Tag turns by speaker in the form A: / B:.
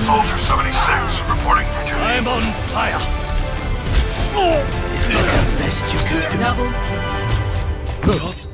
A: Soldier 76, reporting for duty.
B: I'm on fire! Is this the best you can do?
C: Double.